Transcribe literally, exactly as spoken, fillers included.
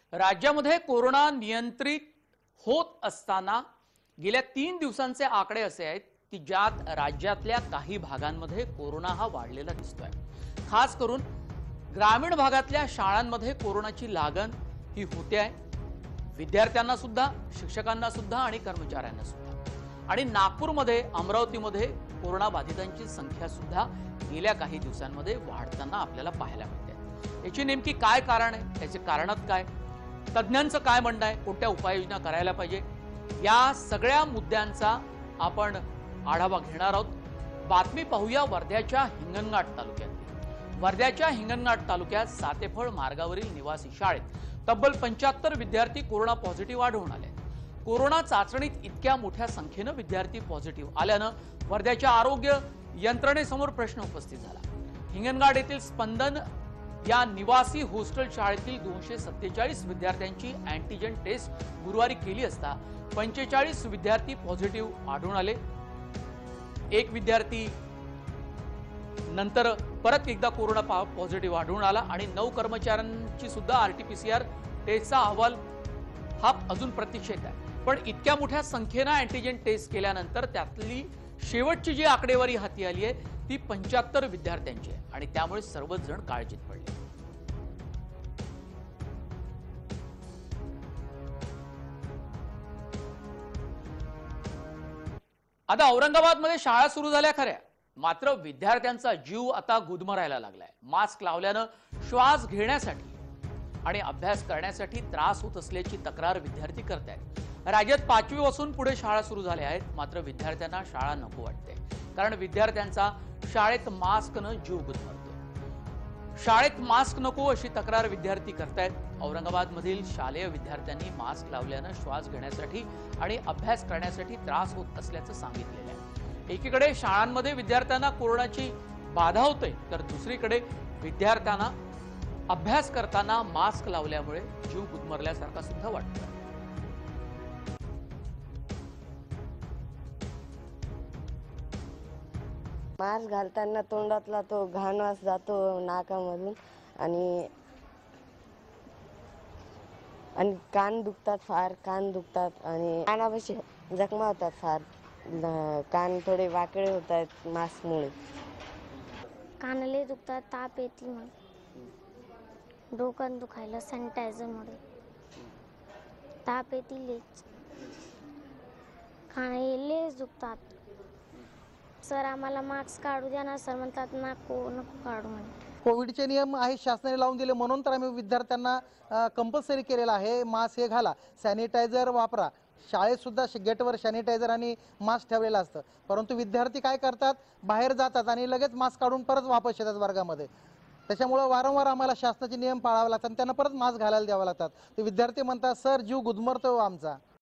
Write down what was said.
राज्यामध्ये कोरोना नियंत्रित होत असताना गेल्या तीन दिवसांचे आकडे असे आहेत की ज्यात राज्यातल्या काही भागांमध्ये कोरोना हा वाढलेला दिसतोय। खास करून ग्रामीण भागातल्या शाळांमध्ये कोरोनाची लागण ही होते आहे, विद्यार्थ्यांना सुद्धा, शिक्षकांना सुद्धा आणि कर्मचाऱ्यांना सुद्धा। आणि नागपूरमध्ये, अमरावतीमध्ये कोरोना बाधितांची संख्या सुद्धा गेल्या काही दिवसांमध्ये वाढताना आपल्याला पाहायला मिळते। याची नेमकी काय कारण आहे, त्याचे कारणच काय, तज्ञांचं काय म्हणणं आहे, कोणत्या उपाययोजना करायला पाहिजे, या सगळ्या मुद्द्यांचा आपण आढावा घेणार आहोत। बातमी पाहूया वर्ध्याच्या हिंगणघाट तालुक्यात। वर्ध्याच्या हिंगणघाट तालुक्यात सातेफळ मार्गावरील निवासी शाळेत तब्बल पंच्याहत्तर विद्यार्थी कोरोना पॉझिटिव्ह आढळून आले। कोरोना चाचणीत इतक्या मोठ्या संख्येने विद्यार्थी पॉझिटिव्ह आल्यानं वर्ध्याच्या आरोग्य यंत्रणेसमोर प्रश्न उपस्थित झाला। हिंगणघाट येथील स्पंदन या निवासी हॉस्टेल शाळेतील दोनशे सत्तेचाळीस विद्यार्थ्यांची अँटीजन टेस्ट गुरुवारी केली असता पंचेचाळीस विद्यार्थी पॉझिटिव्ह आढळून आले। एक विद्यार्थी नंतर परत एकदा कोरोना पॉझिटिव्ह आढळून आला आणि नऊ कर्मचाऱ्यांची सुद्धा आरटीपीसीआर टेस्टचा अहवाल हा अजून प्रतीक्षेत आहे। पण इतक्या मोठ्या संख्येने अँटीजन टेस्ट केल्यानंतर त्यातली शेवटची जी आकडेवारी हाती आली आहे ती पंच्याहत्तर विद्यार्थ्यांची आहे आणि त्यामुळे सर्वच जण काळजीत पडले। आता औरंगाबादमध्ये शाळा सुरू झाल्या खऱ्या, मात्र विद्यार्थ्यांचा जीव आता गुदमरायला लागलाय। मास्क लावल्यानं श्वास घेण्यासाठी आणि अभ्यास करण्यासाठी त्रास होत असल्याची तक्रार विद्यार्थी करतायत। राज्यात पाचवी पासून पुढे शाळा सुरू झाल्या आहेत, मात्र विद्यार्थ्यांना शाळा नको वाटते, कारण विद्यार्थ्यांचा शाळेत मास्क न जीव गुदमरतो। शाळेत मास्क नको अशी तक्रार विद्यार्थी करतायत। औरंगाबाद मधील शालेय विद्यार्थ्यांनी मास्क लावल्यानं श्वास घेण्यासाठी आणि अभ्यास करण्यासाठी त्रास होत असल्याचं सांगितलेलं आहे। एकीकडे शाळांमध्ये विद्यार्थ्यांना कोरोनाची बाधा होते, तर दुसरीकडे विद्यार्थ्यांना अभ्यास करताना मास्क लावल्यामुळे जीव गुदमरल्यासारखा सुद्धा वाटतो। मास्क घालताना तोंडातला तो घाण वास जातो नाकामधून आणि आणि कान दुखतात, फार कान दुखतात आणि कानापाशी जखमा होतात, फार कान थोडे वाकडे होत आहेत मास्कमुळे। कानाले दुखतात, ताप येते, मग डोकं दुखायला सॅनिटायझरमुळे ताप येते, लेच कानाले दुखतात। सर आम्हाला मास्क काढू द्या ना सर, म्हणतात नको नको काढू म्हणे। कोविडचे नियम आहे शासनाने लावून दिले म्हणून तर आम्ही विद्यार्थ्यांना कंपल्सरी केलेला आहे, मास्क हे घाला, सॅनिटायझर वापरा। शाळेत सुद्धा गेटवर सॅनिटायझर आणि मास्क ठेवलेलं असतं, परंतु विद्यार्थी काय करतात, बाहेर जातात आणि लगेच मास्क काढून परत वापस येतात वर्गामध्ये। त्याच्यामुळे वारंवार आम्हाला शासनाचे नियम पाळावे लागतात आणि त्यांना परत मास्क घालायला द्यावे लागतात। ते विद्यार्थी म्हणतात सर जीव गुदमरतो आमचा।